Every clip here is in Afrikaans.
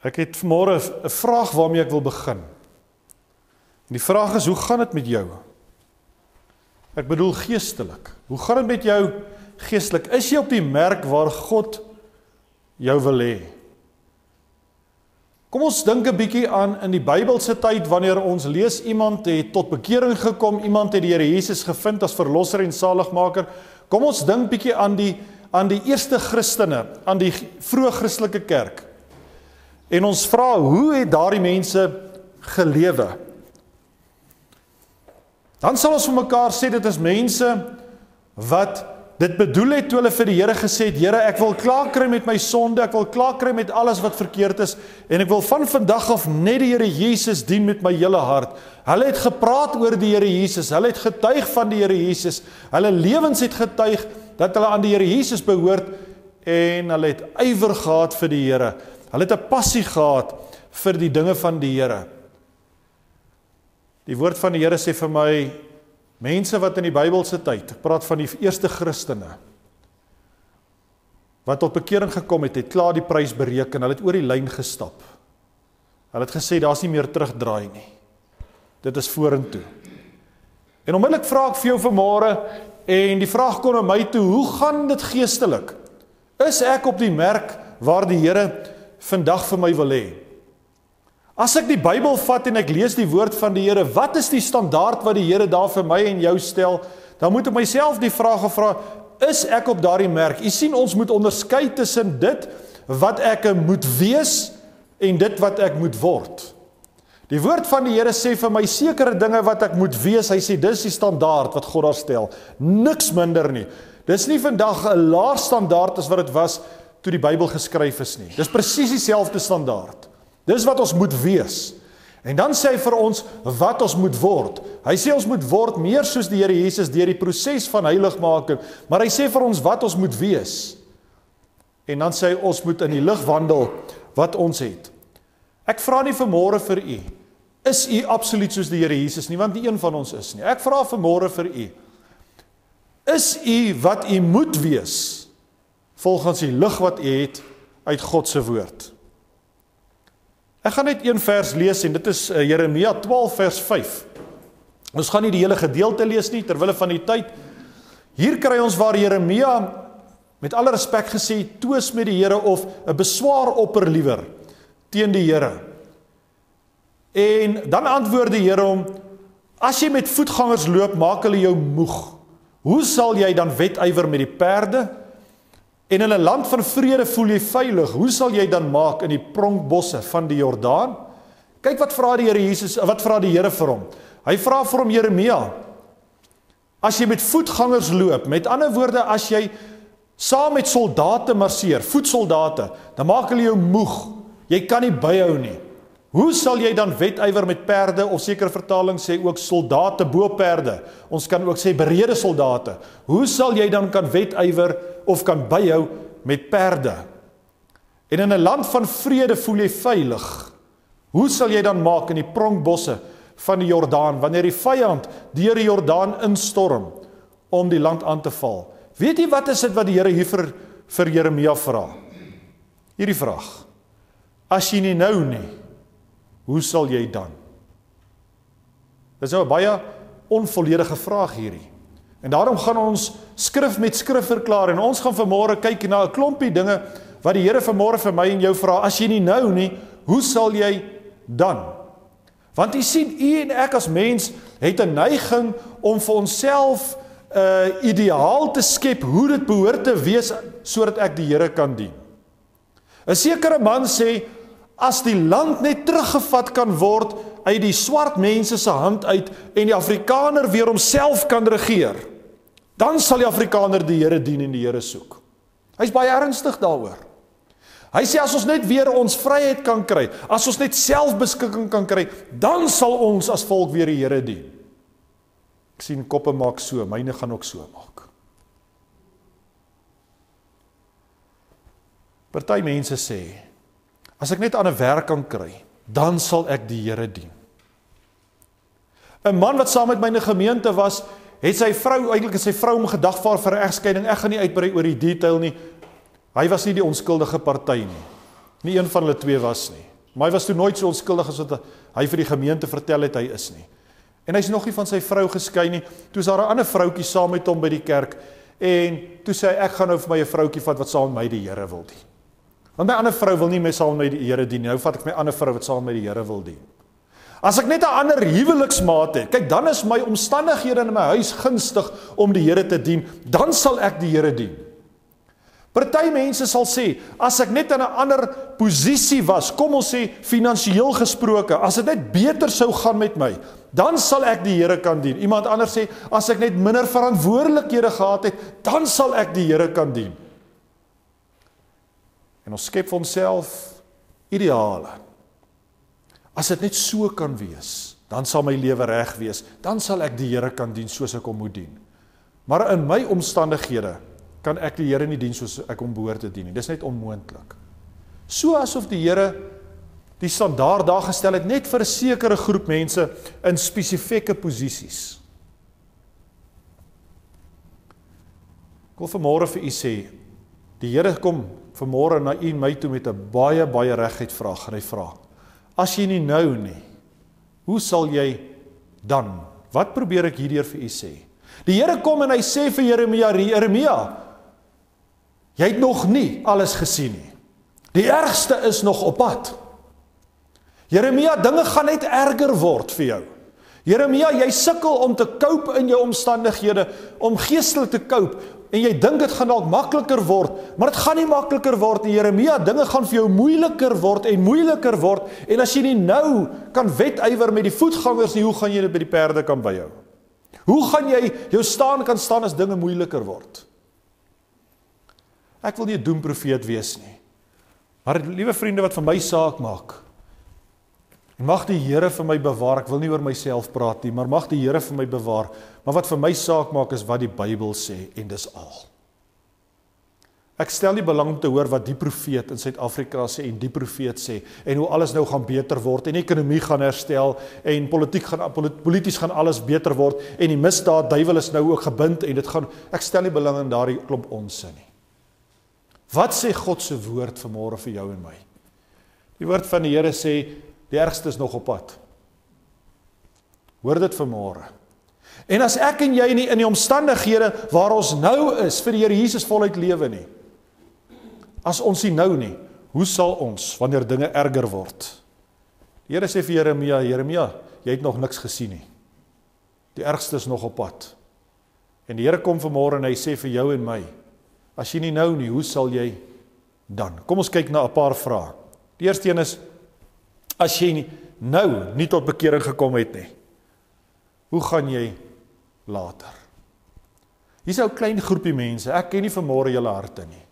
Ek het vanmôre 'n vraag waarmee ek wil begin. En die vraag is, hoe gaan dit met jou? Ek bedoel geestelik. Hoe gaan dit met jou geestelik? Is jy op die merk waar God jou wil hê? Kom ons dink 'n bietjie aan in die Bybelse tyd, wanneer ons lees iemand het tot bekering gekom, iemand het die Here Jesus gevind as verlosser en saligmaker. Kom ons dink bietjie aan die eerste Christene, aan die vroeë Christelike kerk. En ons vra, hoe het daardie mense gelewe? Dan sal ons vir mekaar sê, dit is mense wat dit bedoel het toe hulle vir die Here gesê het, Here, ek wil klaar kry met my sonde, ek wil klaar kry met alles wat verkeerd is, en ek wil van vandag af net die Here Jesus dien met my hele hart. Hulle het gepraat oor die Here Jesus, hulle het getuig van die Here Jesus, hulle lewens het getuig dat hulle aan die Here Jesus behoort, en hulle het ywer gehad vir die Here. Hulle het 'n passie gehad vir die dinge van die Here. Die woord van die Here sê vir my, mense wat in die Bybelse tyd, ek praat van die eerste Christene, wat tot bekering gekom het, het klaar die prys bereken, hulle het oor die lyn gestap. Hulle het gesê, daar's nie meer terugdraai nie. Dit is vorentoe. En onmiddellik vra ek vir jou vanmôre, en die vraag kom na my toe, hoe gaan dit geestelik? Is ek op die merk waar die Here vandag vir my wil hê? As ek die Bybel vat en ek lees die woord van die Here, wat is die standaard wat die Here daar vir my en jou stel? Dan moet ek myself die vraag gevra, is ek op daardie merk? U sien, ons moet onderskei tussen dit wat ek moet wees en dit wat ek moet word. Die woord van die Here sê vir my sekere dinge wat ek moet wees, hy sê dis die standaard wat God daar stel, niks minder nie. Dis nie vandag 'n laer standaard as wat dit was toe die Bybel geskryf is nie. Dis presies dieselfde standaard. Dis wat ons moet wees. En dan sê hy vir ons wat ons moet word. Hy sê ons moet word meer soos die Here Jesus deur die proses van heiligmaking, maar hy sê vir ons wat ons moet wees. En dan sê hy ons moet in die lig wandel wat ons het. Ek vra nie vanmôre vir u, is u absoluut soos die Here Jesus nie, want nie een van ons is nie. Ek vra vanmôre vir u, is u wat u moet wees, volgens die lig wat u het uit God se woord? Ek gaan net een vers lees en dit is Jeremia 12 vers 5. Ons gaan nie die hele gedeelte lees nie, terwille van die tyd. Hier kry ons waar Jeremia, met alle respek gesê, twis met die Here of 'n beswaar opper liewer teen die Here. En dan antwoord die Here hom, as jy met voetgangers loop, maak hulle jou moeg. Hoe sal jy dan wedywer met die perde? En in 'n land van vrede voel jy veilig, hoe sal jy dan maak in die pronkbosse van die Jordaan? Kyk wat vra die Here Jesus, wat vra die Here vir hom? Hy vra vir hom, Jeremia, as jy met voetgangers loop, met ander woorde, as jy saam met soldate marseer, voetsoldate, dan maak hulle jou moeg, jy kan nie byhou nie. Hoe sal jy dan wedywer met perde, of sekere vertaling sê ook soldate bo perde, ons kan ook sê berede soldate, hoe sal jy dan kan wedywer of kan byhou met perde? En in 'n land van vrede voel jy veilig, hoe sal jy dan maak in die pronkbosse van die Jordaan, wanneer die vyand deur die Jordaan instorm, om die land aan te val? Weet jy wat is dit wat die Here hier vir Jeremia vra? Hierdie vraag, as jy nie nou nie, hoe sal jy dan? Dit is nou 'n baie onvolledige vraag hierdie. En daarom gaan ons skrif met skrif verklaar, en ons gaan vanmôre kyk na 'n klompie dinge, wat die Here vanmôre vir my en jou vra, as jy nie nou nie, hoe sal jy dan? Want u sien, u en ek as mens, het 'n neiging om vir onsself ideaal te skep, hoe dit behoort te wees, sodat ek die Here kan dien. 'n sekere man sê, as die land net teruggevat kan word uit die swart mense se hand uit en die Afrikaner weer homself kan regeer, dan sal die Afrikaner die Here dien en die Here soek. Hy's baie ernstig daaroor. Hy sê as ons net weer ons vryheid kan kry, as ons net selfbeskikking kan kry, dan sal ons as volk weer die Here dien. Ek sien koppe maak so, myne gaan ook so maak. Party mense sê, as ek net aan 'n werk kan kry, dan sal ek die Here dien. 'n man wat saam met my in 'n gemeente was, het sy vrou, eintlik is sy vrou om gedagvaar vir 'n egskeiding. Ek gaan nie uitbrei oor die detail nie. Hy was nie die onskuldige party nie. Nie een van hulle twee was nie. Maar hy was toe nooit so onskuldig as wat hy vir die gemeente vertel het hy is nie. En hy is nog nie van sy vrou geskei nie. Toe is daar 'n ander vroutjie saam met hom by die kerk, en toe sê hy, ek gaan nou vir my 'n vroutjie vat wat saam met my die Here wil dien. Want my ander vrou wil nie meer saam met my die Here dien, nou vat ek my ander vrou wat saam met my die Here wil dien. As ek net 'n ander huweliksmaat het, kyk, dan is my omstandighede in my huis gunstig om die Here te dien, dan sal ek die Here dien. Party mense sal sê, as ek net in 'n ander posisie was, kom ons sê finansieel gesproke, as dit net beter sou gaan met my, dan sal ek die Here kan dien. Iemand anders sê, as ek net minder verantwoordelikhede gehad het, dan sal ek die Here kan dien. En ons skep vir onsself ideale. As dit net so kan wees, dan sal my lewe reg wees, dan sal ek die Here kan dien soos ek hom moet dien. Maar in my omstandighede kan ek die Here nie dien soos ek hom behoort te dien nie. Dis net onmoontlik. So asof die Here die standaard daar gestel het net vir 'n sekere groep mense in spesifieke posisies. Ek wil vanmôre vir u sê, die Here kom vanmôre na u en my toe met 'n baie reguit vraag, en hy vra, as jy nie nou nie, hoe sal jy dan? Wat probeer ek hierdeur vir u sê? Die Here kom en hy sê vir Jeremia, jy het nog nie alles gesien nie. Die ergste is nog op pad. Jeremia, dinge gaan net erger word vir jou. Jeremia, jy sukkel om te cope in jou omstandighede, om geestelik te cope, en jy dink dit gaan dalk makliker word, maar dit gaan nie makliker word nie. Jeremia, dinge gaan vir jou moeiliker word, en as jy nie nou kan wedywer met die voetgangers nie, hoe gaan jy dit by die perde kan byhou? Hoe gaan jy jou staan kan staan as dinge moeiliker word? Ek wil nie 'n doemprofeet wees nie, maar liewe vriende wat vir my saak maak, en mag die Here vir my bewaar, ek wil nie oor myself praat nie, maar mag die Here vir my bewaar, maar wat vir my saak maak is wat die Bybel sê, en dis al. Ek stel nie belang om te hoor wat die profeet in Suid-Afrika sê, en die profeet sê, en hoe alles nou gaan beter word, en ekonomie gaan herstel, en polities gaan alles beter word, en die misdaad, duiwel is nou ook gebind, en dit gaan, ek stel nie belang in daardie klomp onsin nie. Wat sê God se woord vanmôre vir jou en my? Die woord van die Here sê, die ergste is nog op pad. Hoor dit vanmôre. En as ek en jy nie in die omstandighede waar ons nou is, vir die Here Jesus voluit lewe nie, as ons nie nou nie, hoe sal ons, wanneer dinge erger word? Die Here sê vir Jeremia, jy het nog niks gesien nie. Die ergste is nog op pad. En die Here kom vanmôre en hy sê vir jou en my, as jy nie nou nie, hoe sal jy dan? Kom ons kyk na 'n paar vrae. Die eerste een is, as jy nou nie tot bekering gekom het nie, hoe gaan jy later? Hier's 'n klein groepie mense, ek ken nie vanmôre julle harte nie.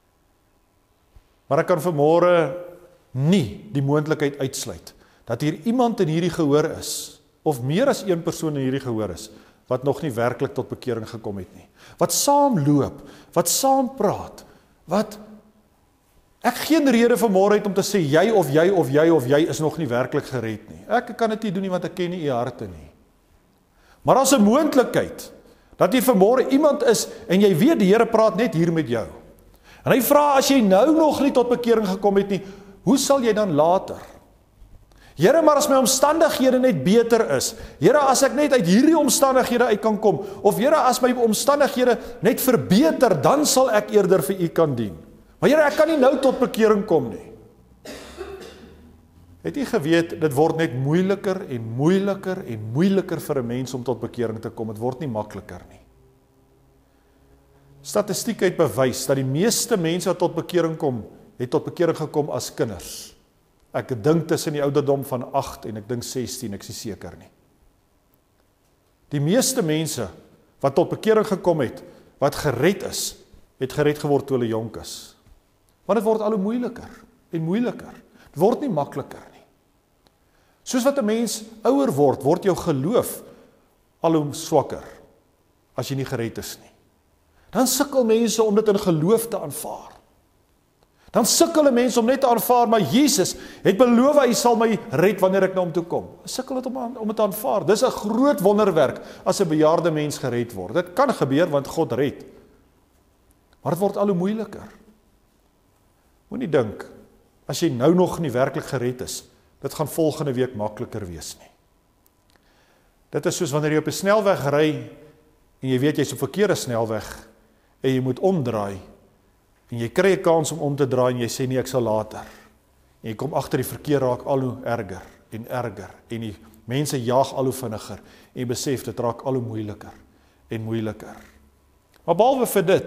Maar ek kan vanmôre nie die moontlikheid uitsluit, dat hier iemand in hierdie gehoor is, of meer as een persoon in hierdie gehoor is, wat nog nie werklik tot bekering gekom het nie. Wat saam loop, wat saam praat, wat ek geen rede vanmôre het om te sê jy of jy is nog nie werklik gered nie. Ek kan dit nie doen nie want ek ken nie u harte nie. Maar as 'n moontlikheid dat hier vanmôre iemand is en jy weet die Here praat net hier met jou. En hy vra as jy nou nog nie tot bekering gekom het nie, hoe sal jy dan later? Here, maar as my omstandighede net beter is, Here, as ek net uit hierdie omstandighede uit kan kom, of Here, as my omstandighede net verbeter, dan sal ek eerder vir u kan dien. Maar Here, ek kan nie nou tot bekering kom nie. Het u geweet, dit word net moeiliker en moeiliker vir 'n mens om tot bekering te kom, dit word nie makliker nie. Statistiek het bewys, dat die meeste mense wat tot bekering kom, het tot bekering gekom as kinders. Ek dink tussen die ouderdom van 8 en ek dink 16, ek is nie seker nie. Die meeste mense wat tot bekering gekom het, wat gered is, het gered geword toe hulle jonk is. Want dit word al hoe moeiliker en moeiliker. Dit word nie makliker nie. Soos wat 'n mens ouer word, word jou geloof al hoe swakker, as jy nie gered is nie. Dan sukkel mense om dit in geloof te aanvaar. Dan sukkel mense om net te aanvaar, maar Jesus het beloof hy sal my red wanneer ek na hom toe kom. Sukkel dit om dit te aanvaar. Dis 'n groot wonderwerk as 'n bejaarde mens gered word. Dit kan gebeur want God red. Maar dit word al hoe moeiliker. Moenie dink as jy nou nog nie werklik gered is, dit gaan volgende week makliker wees nie. Dit is soos wanneer jy op 'n snelweg ry, en jy weet jy's op 'n verkeerde snelweg, en jy moet omdraai, en jy kry 'n kans om te draai, en jy sê nee, ek sal later. En jy kom agter die verkeer raak al hoe erger, en die mense jaag al hoe vinniger, en jy besef dit raak al hoe moeiliker, en moeiliker. Maar behalwe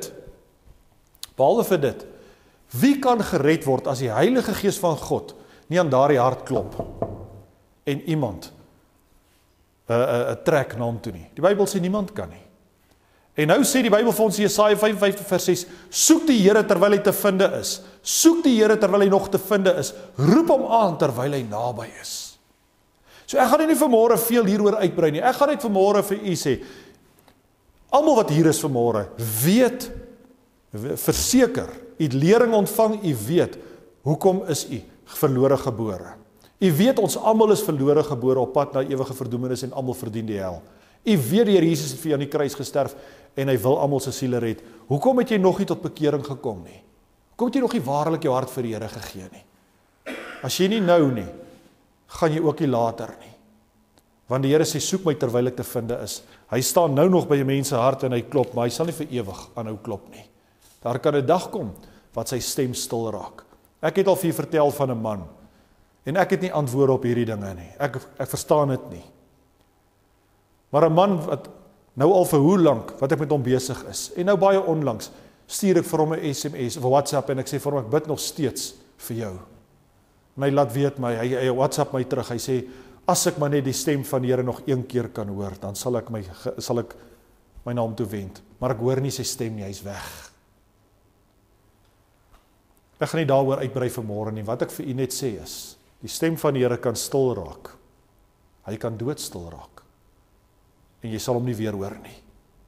vir dit, wie kan gered word as die Heilige Gees van God nie aan daardie hart klop, en iemand trek na hom toe nie? Die Bybel sê niemand kan nie. En nou sê die Bybel vir ons in Jesaja 55 vers 6, soek die Here terwyl hy te vinde is, soek die Here terwyl hy nog te vinde is, roep hom aan terwyl hy naby is. So ek gaan nie vanmôre veel hieroor uitbrei nie, ek gaan net vanmôre vir u sê, almal wat hier is vanmôre, weet, verseker, u het lering ontvang, u weet, hoekom is u verlore gebore? U weet ons almal is verlore gebore op pad na ewige verdoemenis en almal verdien die hel. U weet die Here Jesus het vir jou aan die kruis gesterf en hy wil almal se siele red. Hoekom het jy nog nie tot bekering gekom nie? Hoekom het jy nog nie waarlik jou hart vir die Here gegee nie? As jy nie nou nie, gaan jy ook nie later nie. Want die Here sê, soek my terwyl ek te vinde is. Hy staan nou nog by die mense hart en hy klop, maar hy sal nie vir ewig aanhou klop nie. Daar kan 'n dag kom wat sy stem stil raak. Ek het al vir u vertel van 'n man, en ek het nie antwoorde op hierdie dinge nie. Ek verstaan dit nie. Maar 'n man wat nou al vir hoe lank wat ek met hom besig is, en nou baie onlangs, stuur ek vir hom 'n SMS of 'n WhatsApp en ek sê vir hom, ek bid nog steeds vir jou. En hy laat weet my, hy WhatsApp my terug, hy sê, as ek maar net die stem van die Here nog een keer kan hoor, dan sal ek my na hom toe wend. Maar ek hoor nie sy stem nie, hy's weg. Ek gaan nie daaroor uitbrei vanmôre nie. Wat ek vir u net sê is, die stem van die Here kan stil raak. Hy kan doodstil raak. En jy sal hom nie weer hoor nie.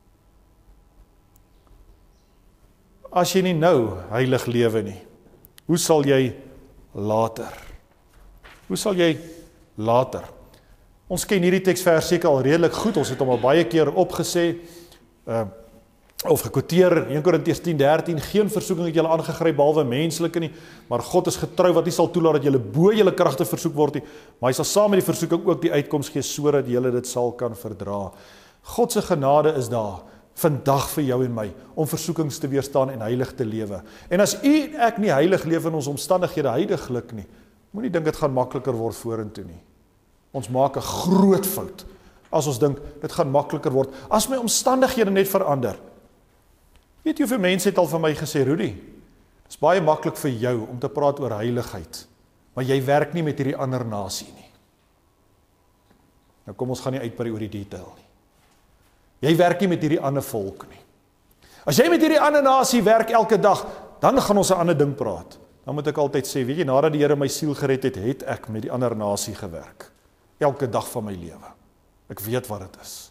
As jy nie nou heilig lewe nie, hoe sal jy later? Hoe sal jy later? Ons ken hierdie teksvers seker al redelik goed, ons het hom al baie keer opgesê, of gekwoteer, 1 Korintiërs 10:13, geen versoeking het julle aangegryp behalwe menslike nie, maar God is getrou wat nie sal toelaat dat julle bo julle kragte versoek word nie, maar hy sal saam met die versoeking ook die uitkoms gee, sodat julle dit sal kan verdra. God se genade is daar, vandag vir jou en my, om versoekings te weerstaan en heilig te lewe. En as u en ek nie heilig lewe in ons omstandighede heiliglik nie, moenie dink dit gaan makliker word vorentoe nie. Ons maak 'n groot fout, as ons dink, dit gaan makliker word, as my omstandighede net verander. Weet jy hoeveel mense het al vir my gesê, Rudy, dit is baie maklik vir jou om te praat oor heiligheid, maar jy werk nie met hierdie ander nasie nie. Nou kom ons gaan nie uitbrei oor die detail nie. Jy werk nie met hierdie ander volk nie. As jy met hierdie ander nasie werk elke dag, dan gaan ons 'n ander ding praat. Dan moet ek altyd sê, weet jy, nadat die Here my siel gered het, het ek met die ander nasie gewerk. Elke dag van my lewe. Ek weet wat dit is.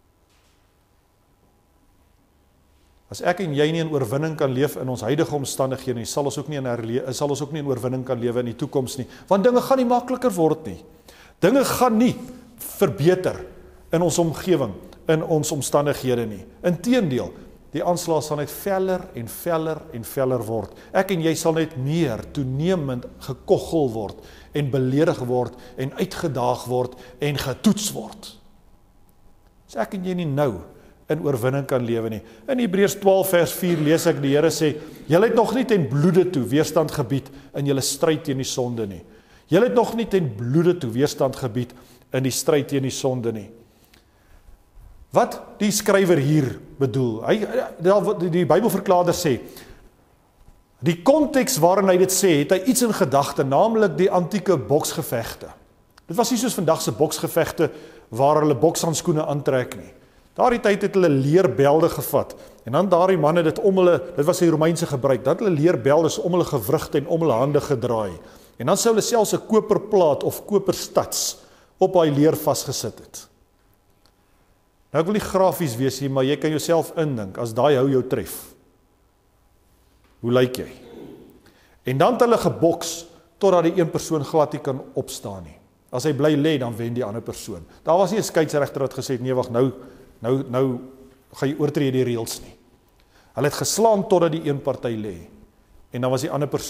As ek en jy nie in oorwinning kan leef in ons huidige omstandighede nie, sal ons ook nie in oorwinning kan lewe in die toekoms nie, want dinge gaan nie makliker word nie. Dinge gaan nie verbeter in ons omgewing, in ons omstandighede nie. Inteendeel, die aanslag sal net veller en veller word. Ek en jy sal net meer toenemend gekoggel word en beledig word en uitgedaag word en getoets word. As ek en jy nie nou in oorwinning kan lewe nie. In Hebreërs 12 vers 4 lees ek die Here sê, julle het nog nie ten bloede toe weerstand gebied in julle stryd teen die sonde nie. Julle het nog nie ten bloede toe weerstand gebied in die stryd teen die sonde nie. Wat die skrywer hier bedoel, die Bybelverklaarder sê, die konteks waarin hy dit sê, het hy iets in gedagte, naamlik die antieke boksgevegte. Dit was nie soos vandag se boksgevegte waar hulle bokshandskoene aantrek nie. Daardie tyd het hulle leerbelde gevat, en dan daardie manne dit was die Romeinse gebruik, dat hulle leerbelde om hulle gewrigte en om hulle hande gedraai, en dan sou hulle selfs 'n koperplaat of koperstats op daai leer vasgesit het. Nou ek wil nie grafies wees hier, maar jy kan jouself indink, as daai hou jou tref, hoe lyk jy? En dan het hulle geboks, totdat die een persoon glad nie kan opstaan nie. As hy bly lê, dan wen die ander persoon. Daar was nie 'n skeieregter wat gesê het, nee wag, nou gaan jy oortree die reëls nie. Hulle het geslaan totdat die een party lê, en dan was die ander persoon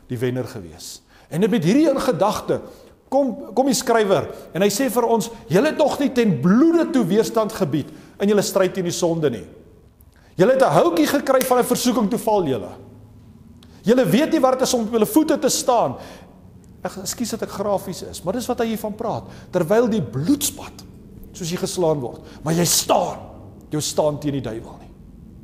die wenner gewees. En met hierdie in gedagte, kom die skrywer, en hy sê vir ons, julle het nog nie ten bloede toe weerstand gebied, in julle stryd teen die sonde nie. Julle het 'n houtjie gekry van 'n versoeking, toe val julle. Julle weet nie wat dit is om op julle voete te staan. Ekskuus dat ek grafies is, maar dis wat hy hiervan praat. Terwyl die bloed spat, soos jy geslaan word, maar jy staan teen die duiwel nie.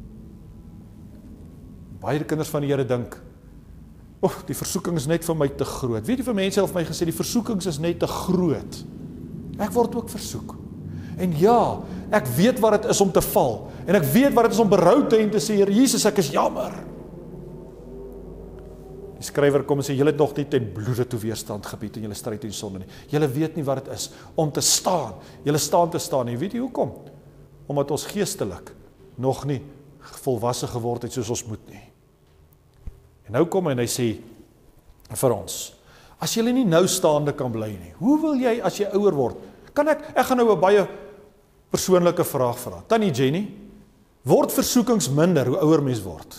Baie kinders van die Here dink, die versoeking is net vir my te groot. Weet jy, vir mense het vir my gesê, die versoekings is net te groot. Ek word ook versoek. En ja, ek weet wat dit is om te val. En ek weet wat dit is om berou te hê en te sê, Here Jesus, ek is jammer. Die skrywer kom en sê, julle het nog nie ten bloede toe weerstand gebied in julle stryd teen sonde nie. Julle weet nie wat dit is om te staan. Julle staan te staan. En weet jy hoekom? Omdat ons geestelik nog nie volwasse geword het soos ons moet nie. En nou kom hy en hy sê vir ons, as julle nie nou staande kan bly nie, hoe wil jy as jy ouer word? Ek gaan nou 'n baie persoonlike vraag vra. Tannie Jenny, word versoekings minder hoe ouer mens word?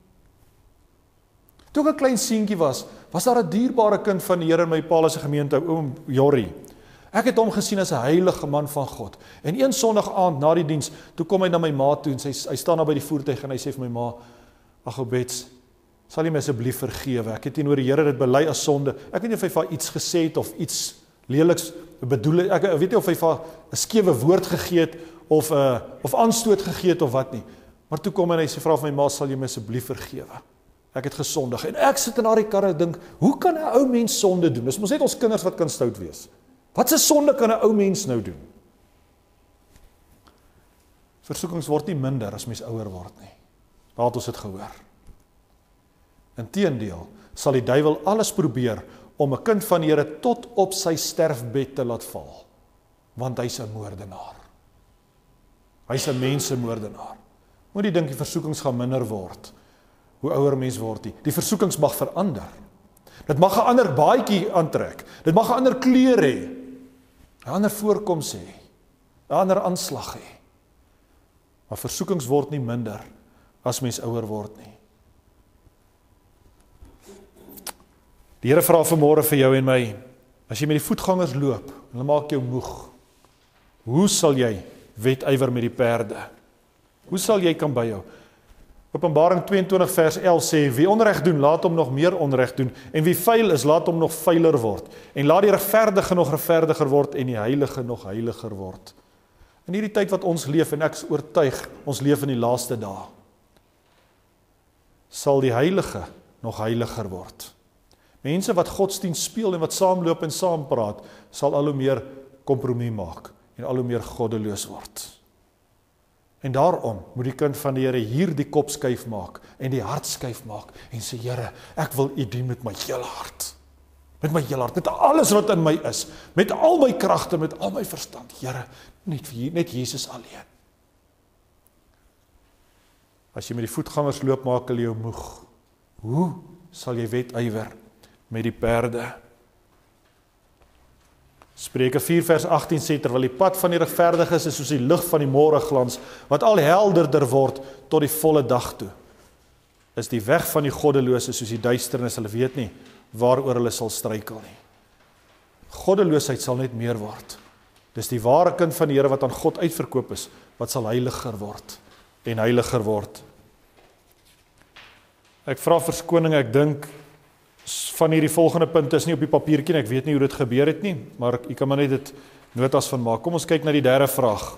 Toe ek 'n klein seentjie was daar 'n dierbare kind van die Here in my pa se gemeente, oom Jorrie. Ek het hom gesien as 'n heilige man van God. En een Sondag aand na die diens, toe kom hy na my ma toe en hy staan daar by die voertuig en hy sê vir my ma, ag ou Bets, sal jy my asseblief vergewe? Ek het teenoor die Here dit bely as sonde. Ek weet nie of hy vir haar iets gesê het of iets leliks bedoel het. Ek weet nie of hy vir haar 'n skewe woord gegee het of aanstoot gegee het of wat nie. Maar toe kom hy en hy sê, vra vir my ma, sal jy my asseblief vergewe? Ek het gesondig. En ek sit in daardie karre en dink, hoe kan 'n ou mens sonde doen? Dis mos net ons kinders wat kan stout wees. Wat 'n sonde kan 'n ou mens nou doen? Versoekings word nie minder as mens ouer word nie. Daar het ons dit gehoor. Inteendeel, sal die duiwel alles probeer om 'n kind van die Here tot op sy sterfbed te laat val. Want hy's 'n moordenaar. Hy's 'n mensemoordenaar. Moet jy dink die versoekings gaan minder word hoe ouer mens word nie. Die versoekings mag verander. Dit mag 'n ander baadjie aantrek. Dit mag 'n ander kleur hê. 'n ander voorkoms hê. 'n ander aanslag hê. Maar versoekings word nie minder as mens ouer word nie. Die Here vra vanmôre vir jou en my, as jy met die voetgangers loop, hulle maak jou moeg. Hoe sal jy wedywer met die perde? Hoe sal jy kan byhou? Openbaring 22 vers 11 sê, wie onreg doen, laat hom nog meer onreg doen, en wie vuil is, laat hom nog vuiler word, en laat die regverdige nog regverdiger word, en die heilige nog heiliger word. In hierdie tyd wat ons leef, en ek is oortuig, ons leef in die laaste dae, sal die heilige nog heiliger word. Mense wat godsdienst speel en wat saamloop en saampraat, sal al hoe meer kompromie maak, en al hoe meer goddeloos word. En daarom moet die kind van die Here hier die kop skuif maak en die hart skuif maak en sê, Here, ek wil U dien met my hele hart. Met my hele hart, met alles wat in my is, met al my kragte, met al my verstand. Here, net Jesus alleen. As jy met die voetgangers loop, maak hulle jou moeg. Hoe sal jy wedywer met die perde? Spreuke 4 vers 18 sê, terwyl die pad van die regverdiges is soos die lig van die môreglans, wat al helderder word tot die volle dag toe, is die weg van die goddelose soos die duisternis, hulle weet nie waaroor hulle sal struikel nie. Goddeloosheid sal net meer word. Dis die ware kind van die Here wat aan God uitverkoop is, wat sal heiliger word en heiliger word. Ek vra verskoning, ek dink van hierdie volgende punte is nie op die papiertjie nie, ek weet nie hoe dit gebeur het nie, maar ek kan maar net dit notas van maak. Kom ons kyk na die derde vraag.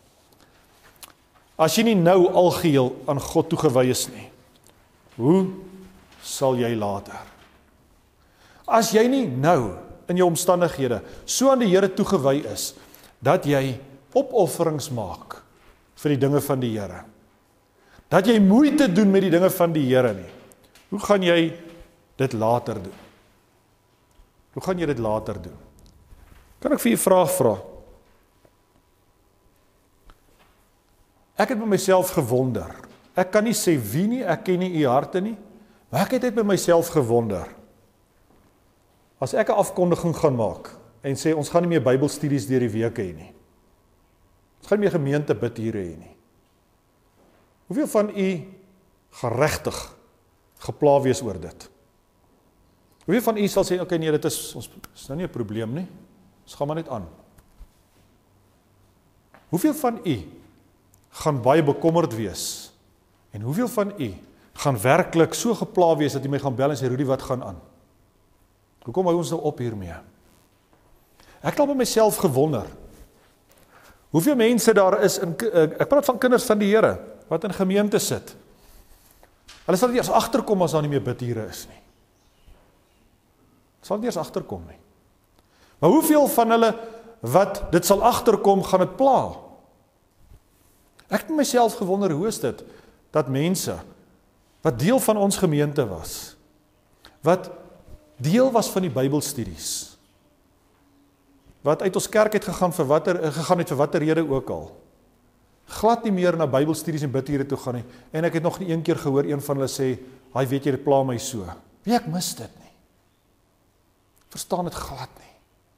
As jy nie nou algeheel aan God toegewy is nie, hoe sal jy later? As jy nie nou in jou omstandighede so aan die Here toegewy is, dat jy opofferings maak vir die dinge van die Here, dat jy moeite doen met die dinge van die Here nie, hoe gaan jy dit later doen? Hoe gaan jy dit later doen? Kan ek vir 'n vraag vra? Ek het by myself gewonder. Ek kan nie sê wie nie, ek ken nie u harte nie, maar ek het net by myself gewonder. As ek 'n afkondiging gaan maak en sê ons gaan nie meer Bybelstudies deur die week hê nie. Ons gaan nie meer gemeente bid hier hê nie. Hoeveel van u gaan regtig gepla wees oor dit? Hoeveel van u sal sê, okay, nee, dit is nou nie 'n probleem nie, ons gaan maar net aan. Hoeveel van u gaan baie bekommerd wees, en hoeveel van u gaan werklik so gepla wees, dat u my gaan bel en sê, Rudy, wat gaan aan? Hoekom hou ons nou op hiermee? Ek het by myself gewonder, hoeveel mense daar is, ek praat van kinders van die Here, wat in gemeente sit. Hulle sal nie eers agterkom as daar nie meer bidure is nie. Sal nie eers agterkom nie. Maar hoeveel van hulle wat dit sal agterkom, gaan dit pla? Ek het myself gewonder, hoe is dit, dat mense, wat deel van ons gemeente was, wat deel was van die Bybelstudies, wat uit ons kerk het gegaan het vir watter rede ook al, glad nie meer na Bybelstudies en bidure toe gaan nie, en ek het nog nie een keer gehoor, een van hulle sê, hy weet jy, dit pla my so. Wie, ek mis dit nie. Verstaan dit glad nie.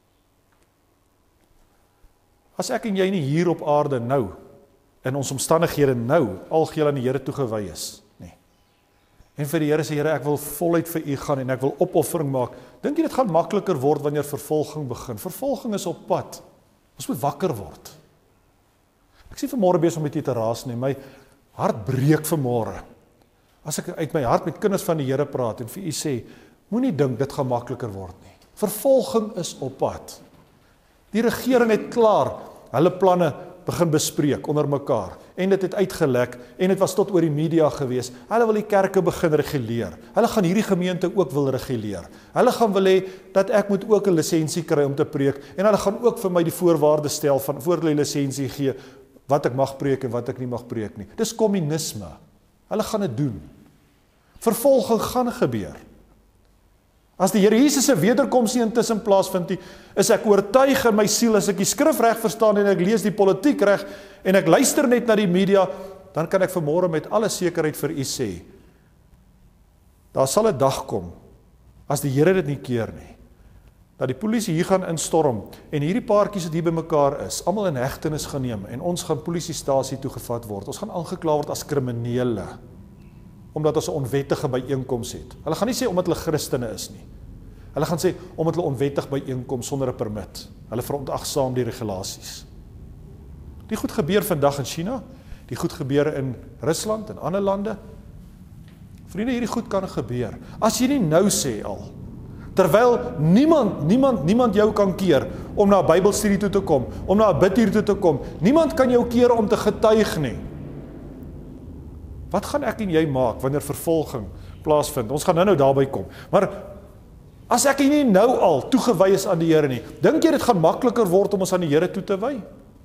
As ek en jy nie hier op aarde nou, in ons omstandighede nou, algeheel aan die Here toegewy is, nie. En vir die Here sê, Here, ek wil voluit vir u gaan, en ek wil opoffering maak, dink jy dit gaan makliker word, wanneer vervolging begin? Vervolging is op pad, ons moet wakker word. Ek sien vanmôre besig om met u te raas nie, my hart breek vanmôre, as ek uit my hart met kinders van die Here praat, en vir u sê, moenie dink dit gaan makliker word nie. Vervolging is op pad. Die regering het klaar hulle planne begin bespreek onder mekaar, en dit het uitgelek, en dit was tot oor die media gewees. Hulle wil die kerke begin reguleer. Hulle gaan hierdie gemeente ook wil reguleer. Hulle gaan wil hê dat ek moet ook 'n lisensie kry om te preek, en hulle gaan ook vir my die voorwaardes stel van voor hulle lisensie gee, wat ek mag preek en wat ek nie mag preek nie. Dis kommunisme. Hulle gaan dit doen. Vervolging gaan gebeur. As die Here Jesus se wederkoms nie intussen plaasvind nie, is ek oortuig in my siel, as ek die skrif reg verstaan en ek lees die politiek reg en ek luister net na die media, dan kan ek vanmôre met alle sekerheid vir u sê, daar sal 'n dag kom, as die Here dit nie keer nie, dat die polisie hier gaan instorm en hierdie paartjies wat hier bymekaar is, almal in hegtenis gaan neem en ons gaan polisiestasie toegevat word. Ons gaan aangekla word as kriminele, omdat ons 'n onwettige byeenkoms het. Hulle gaan nie sê omdat hulle Christene is nie. Hulle gaan sê omdat hulle onwettig byeenkom sonder 'n permit. Hulle verontagsaam die regulasies. Die goed gebeur vandag in China, die goed gebeur in Rusland en ander lande. Vriende, hierdie goed kan gebeur. As jy nie nou sê al, terwyl niemand jou kan keer om na 'n Bybelstudie toe te kom, om na 'n biduur toe te kom. Niemand kan jou keer om te getuig nie. Wat gaan ek en jy maak wanneer vervolging plaasvind? Ons gaan nou daarby kom. Maar as ek nie nou al toegewy is aan die Here nie, dink jy dit gaan makliker word om ons aan die Here toe te wy?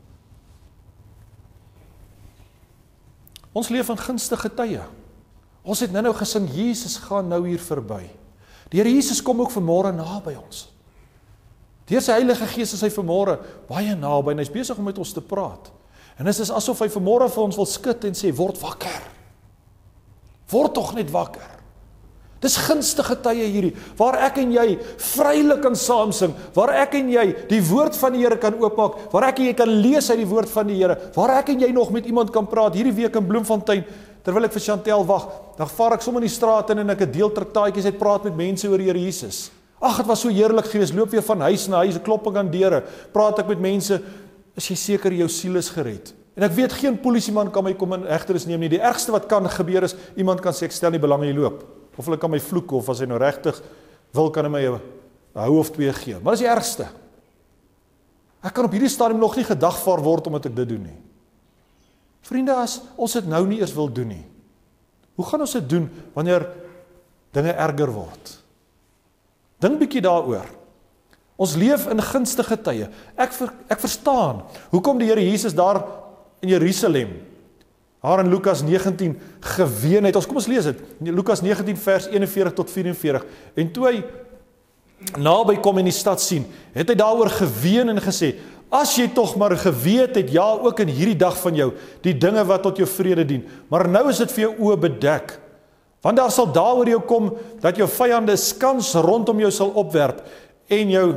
Ons leef in gunstige tye. Ons het nou gesing, Jesus gaan nou hier verby. Die Here Jesus kom ook vanmôre naby ons. Deur sy Heilige Gees is hy vanmôre baie naby en hy's besig om met ons te praat. En dit is asof hy vanmôre vir ons wil skud en sê, word wakker. Word tog net wakker. Dis gunstige tye hierdie, waar ek en jy vrylik kan saamsing, waar ek en jy die woord van die Here kan oopmaak, waar ek en jy kan lees uit die woord van die Here, waar ek en jy nog met iemand kan praat, hierdie week in Bloemfontein, terwyl ek vir Chantel wag, dan vaar ek sommer in die straat in en ek het deel traktaatjies uit praat met mense oor die Here Jesus. Ag, dit was so heerlik geweest, loop weer van huis na huis, klopping aan deure, praat ek met mense, is jy seker jou siel is gered? En ek weet geen polisieman kan my kom in hegtenis neem nie. Die ergste wat kan gebeur is, iemand kan sê, ek stel nie belang in jy loop. Of hulle kan my vloek, of as hy nou regtig wil, kan hy my 'n hou of 2 gee. Maar dis die ergste. Ek kan op hierdie stadium nog nie gedagvaar word omdat ek dit doen nie. Vriende, as ons dit nou nie eers wil doen nie, hoe gaan ons dit doen wanneer dinge erger word? Dink bietjie daaroor. Ons leef in gunstige tye. Ek verstaan, hoekom die Here Jesus daar in Jerusalem, daar in Lukas 19 geween het. Kom ons lees dit. Lukas 19 vers 41 tot 44. En toe hy naby kom en die stad sien, het hy daaroor geween en gesê, as jy tog maar geweet het, ja, ook in hierdie dag van jou, die dinge wat tot jou vrede dien, maar nou is dit vir jou oë bedek. Want daar sal daaroor jou kom, dat jou vyande skans rondom jou sal opwerp, en jou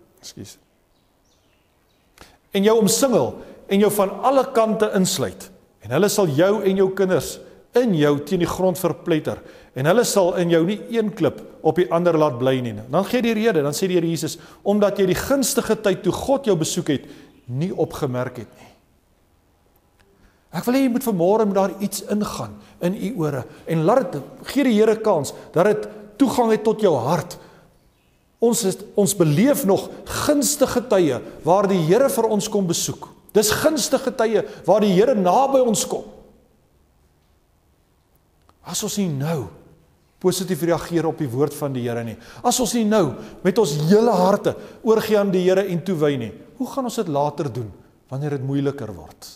omsingel, en jou van alle kante insluit. En hulle sal jou en jou kinders in jou teen die grond verpletter, en hulle sal in jou nie een klip op die ander laat bly nie. Dan gee die rede, dan sê die Here Jesus, omdat jy die gunstige tyd toe God jou besoek het, nie opgemerk het nie. Ek wil hê jy moet vanmôre met daar iets ingaan in u ore, en laat dit, gee die Here kans, dat dit toegang het tot jou hart. Ons beleef nog gunstige tye, waar die Here vir ons kom besoek. Dis gunstige tye, waar die Here naby ons kom. As ons nie nou positief reageer op die woord van die Here nie, as ons nie nou met ons hele harte oorgee aan die Here en toewy nie, hoe gaan ons dit later doen, wanneer dit moeiliker word?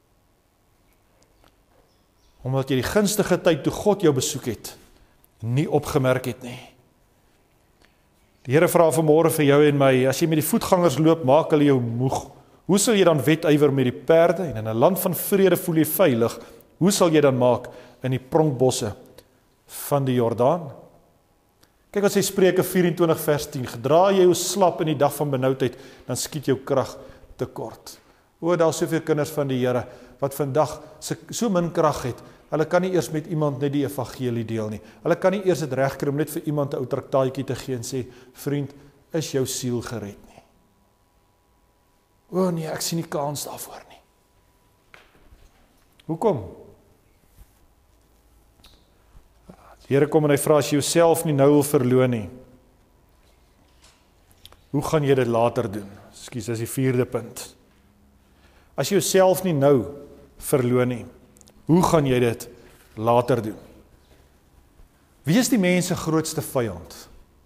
Omdat jy die gunstige tyd toe God jou besoek het, nie opgemerk het nie. Die Here vra vanmôre vir jou en my, as jy met die voetgangers loop, maak hulle jou moeg. Hoe sal jy dan wedywer met die perde, en in 'n land van vrede voel jy veilig, hoe sal jy dan maak in die pronkbosse van die Jordaan? Kyk wat sê Spreuke 24 vers 10, gedra jy jou slap in die dag van benoudheid, dan skiet jou krag tekort. O, daar is soveel kinders van die Here, wat vandag so min krag het, hulle kan nie eers met iemand net die evangelie deel nie, hulle kan nie eers dit regkry om net vir iemand 'n ou traktaatjie te gee en sê, vriend, is jou siel gered nie? O nee, ek sien nie kans daarvoor nie. Hoekom? Die Here kom en hy vra, as jy jouself nie nou wil verloon nie, hoe gaan jy dit later doen? Ekskuus, dis die 4de punt. As jy jouself nie nou verloon nie, hoe gaan jy dit later doen? Wie is die mens se grootste vyand?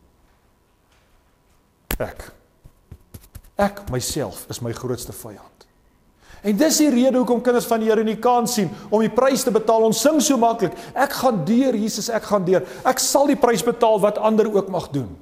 Ek myself is my grootste vyand. En dis die rede hoekom kinders van die Here nie kan sien om die prys te betaal. Ons sing so maklik, ek gaan deur Jesus, ek gaan deur. Ek sal die prys betaal wat ander ook mag doen.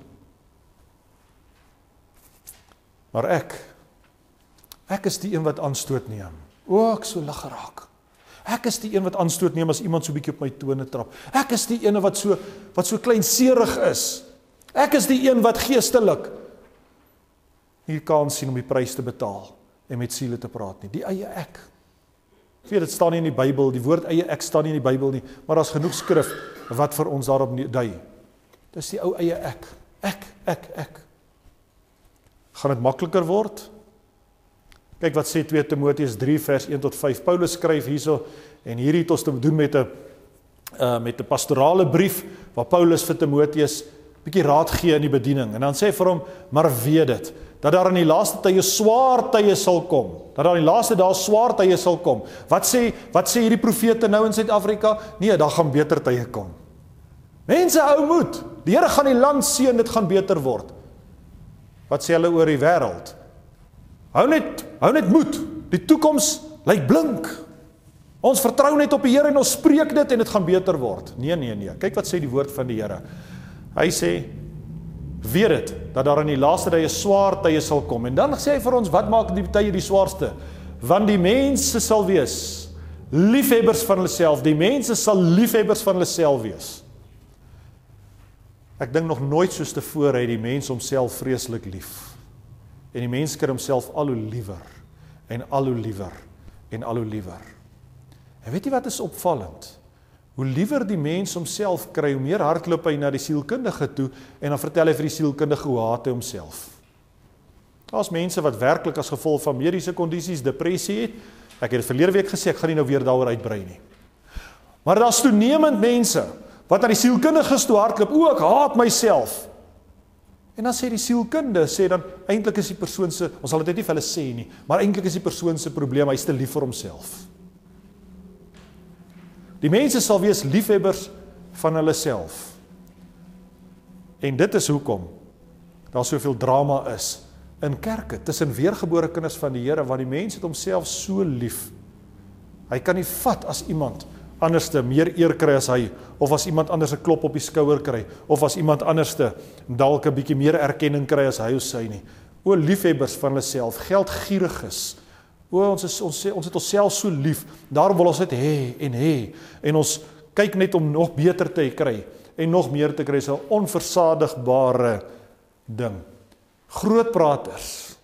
Maar ek is die een wat aanstoot neem. O, ek so lig geraak. Ek is die een wat aanstoot neem as iemand so bietjie op my tone trap. Ek is die een wat so kleinserig is. Ek is die een wat geestelik nie kan sien om die prys te betaal en met siele te praat nie. Die eie ek. Ek weet, dit staan nie in die Bybel, die woord eie ek staan nie in die Bybel nie, maar daar's genoeg skrif wat vir ons daarop dui. Dis die ou eie ek. Ek. Gaan dit makliker word? Kyk wat sê 2 Timoteus 3 vers 1 tot 5. Paulus skryf hierso, en hierdie het ons te doen met 'n pastorale brief, waar Paulus vir Timoteus bietjie raad gee in die bediening. En dan sê hy vir hom, maar weet dit, dat daar in die laaste tye swaar tye sal kom. Dat daar in die laaste dae swaar tye sal kom. Wat sê hierdie profete nou in Suid-Afrika? Nee, daar gaan beter tye kom. Mense, hou moed. Die Here gaan die land seën, dit gaan beter word. Wat sê hulle oor die wêreld? Hou net moed. Die toekoms lyk blink. Ons vertrou net op die Here en ons spreek dit en dit gaan beter word. Nee. Kyk wat sê die woord van die Here. Hy sê, weet dit, dat daar in die laaste dae swaar tye sal kom. En dan sê hy vir ons, wat maak die tye die swaarste? Want die mense sal wees liefhebbers van hulle self. Die mense sal liefhebbers van hulle self wees. Ek dink nog nooit soos tevore het die mens homself vreeslik lief. En die mens kry homself al hoe liewer, en al hoe liewer, en al hoe liewer. En weet jy wat is opvallend? Hoe liewer die mens homself kry, hoe meer hardloop hy na die sielkundige toe, en dan vertel hy vir die sielkundige hoe haat hy homself. Daar's mense wat werklik as gevolg van mediese kondisies depressie het. Ek het verlede week gesê, ek gaan nie nou weer daaroor uitbrei nie. Maar daar's toenemend mense wat na die sielkundiges toe hardloop, o, ek haat myself. En dan sê die sielkunde, sê dan, eintlik is die persoon se, ons sal dit nie vir hulle sê nie, maar eintlik is die persoon se probleem, hy is te lief vir homself. Die mense sal wees liefhebbers van hulle self. En dit is hoekom daar soveel drama is in kerke, tussen weergebore kinders van die Here, want die mens het homself so lief. Hy kan nie vat as iemand anderste meer eer kry as hy, of as iemand anders 'n klop op die skouer kry, of as iemand anderste dalk 'n bietjie meer erkenning kry as hy of sy nie. O, liefhebbers van hulle self, geldgieriges. O, ons het onsself so lief, daarom wil ons dit hê, en ons kyk net om nog beter te kry, en nog meer te kry, is 'n onversadigbare ding. Grootpraters,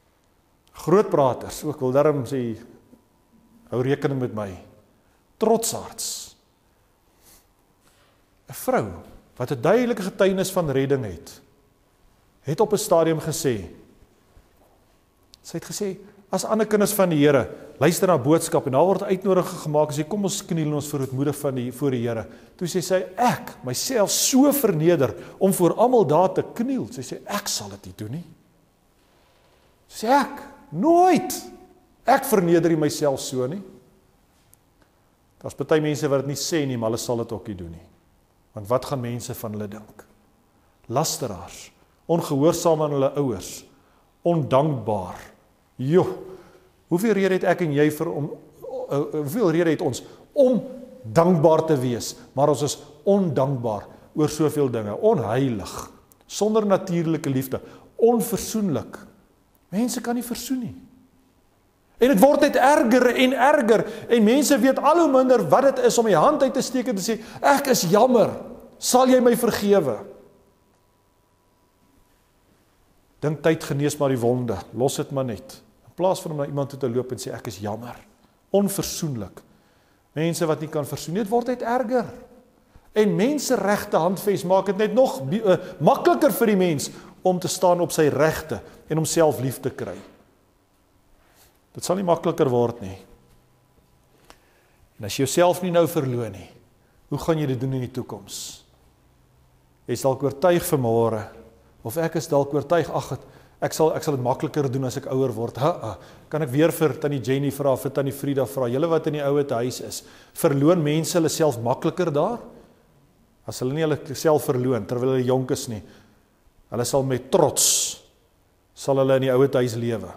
ek wil daarom sê, hou rekening met my, trotsaards, 'n vrou, wat 'n duidelike getuienis van redding het op 'n stadium gesê, sy het gesê, as ander kinders van die Here, luister na boodskap, en daar word uitnodiging gemaak, en sê, kom ons kniel ons verootmoedig voor die Here. Toe sê sy, ek, myself so verneder, om voor almal daar te kniel. Sy sê, ek sal dit nie doen nie. Sê ek, nooit. Ek verneder nie myself so nie. Daar's party mense wat dit nie sê nie, maar hulle sal dit ook nie doen nie. Want wat gaan mense van hulle dink? Lasteraars, ongehoorsaam aan hulle ouers, ondankbaar. Joh, hoeveel rede het ek en jy hoeveel rede het ons om dankbaar te wees, maar ons is ondankbaar oor soveel dinge, onheilig, sonder natuurlike liefde, onversoenlik. Mense kan nie versoen nie. En dit word net erger en erger, en mense weet al hoe minder wat dit is om die hand uit te steek en te sê, ek is jammer, sal jy my vergewe? Dink tyd genees maar die wonde, los dit maar net. In plaas van om na iemand toe te loop en sê, ek is jammer, onversoenlik. Mense wat nie kan versoen, dit word net erger. En mense regte handves maak dit net nog makliker vir die mens om te staan op sy regte en om self lief te kry. Dit sal nie makliker word nie. En as jy jouself nie nou verloon nie, hoe gaan jy dit doen in die toekoms? Jy is dalk oortuig vanmôre, of ek is dalk oortuig, ek sal dit makliker doen as ek ouer word. Kan ek weer vir tannie Jenny vra, vir tannie Frida vra, julle wat in die ouete huis is, verloon mense hulle self makliker daar? As hulle nie hulle self verloon, terwyl hulle jonk is nie, hulle sal met trots, sal hulle in die ouete huis lewe.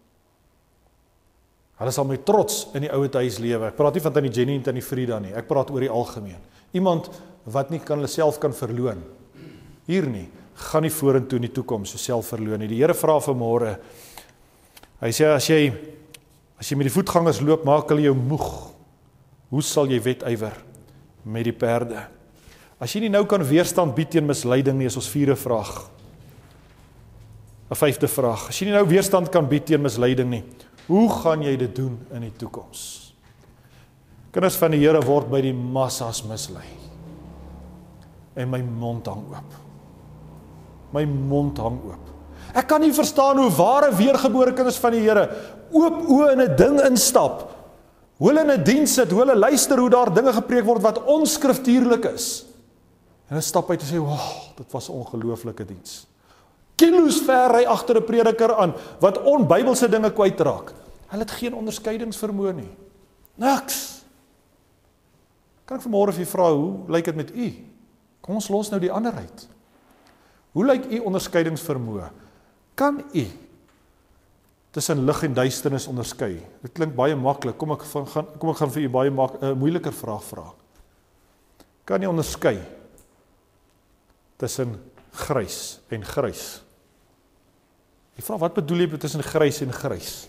Hulle sal met trots in die ouete huis lewe. Ek praat nie van tannie Jenny en tannie Frida nie, ek praat oor die algemeen. Iemand wat nie kan hulle self kan verloon, hier nie, gaan nie vorentoe in die toekoms so self verloon nie. Die Here vra vanmôre, hy sê, as jy met die voetgangers loop, maak hulle jou moeg. Hoe sal jy wedywer met die perde? As jy nie nou kan weerstand bied teen misleiding nie, is ons 4de vraag. 'n 5de vraag. As jy nie nou weerstand kan bied teen misleiding nie, hoe gaan jy dit doen in die toekoms? Kinders van die Here word by die massas mislei. En my mond hang oop. My mond hang oop. Ek kan nie verstaan hoe ware weergebore kinders van die Here oop oë in 'n ding instap. Hoe hulle in 'n diens sit, hoe hulle luister hoe daar dinge gepreek word wat onskriftuurlik is. En hulle stap uit en sê, "Wow, dit was 'n ongelooflike diens." Kilo's ver ry agter 'n prediker aan wat onbybelse dinge kwytraak. Hulle het geen onderskeidingsvermoë nie. Niks. Kan ek vanmôre vir u vra, hoe lyk dit met u? Kom ons los nou die ander uit. Hoe lyk u onderskeidingsvermoë? Kan u tussen lig en duisternis onderskei? Dit klink baie maklik. Kom ek gaan vir u baie moeiliker vraag vra. Kan jy onderskei tussen grys en grys? Jy vra, wat bedoel jy tussen grys en grys?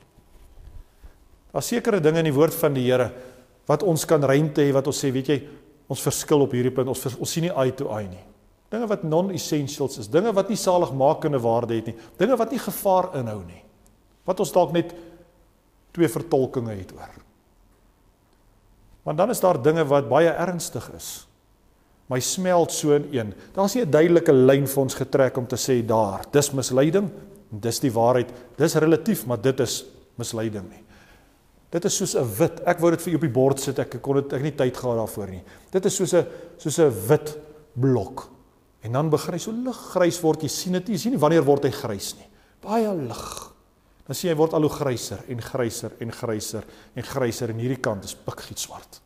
Daar sekere dinge in die woord van die Here wat ons kan ruimte hê, wat ons sê, weet jy, ons verskil op hierdie punt, ons sien nie eye to eye nie. Dinge wat non-essentials is, dinge wat nie saligmakende waarde het nie, dinge wat nie gevaar inhou nie, wat ons dalk net 2 vertolkinge het oor. Want dan is daar dinge wat baie ernstig is, maar hy smelt so in een. Daar is nie 'n duidelike lyn vir ons getrek om te sê daar, dis misleiding, dis die waarheid, dis relatief, maar dit is misleiding nie. Dit is soos 'n wit, ek wou dit vir u op die bord sit, ek het nie tyd gehad daarvoor nie. Dit is soos 'n wit blok. En dan begin hy so liggrys word, jy sien nie wanneer word hy grys nie. Baie lig. Dan sien jy word al hoe gryser en gryser en gryser en gryser, en hierdie kant is pikgiet swart.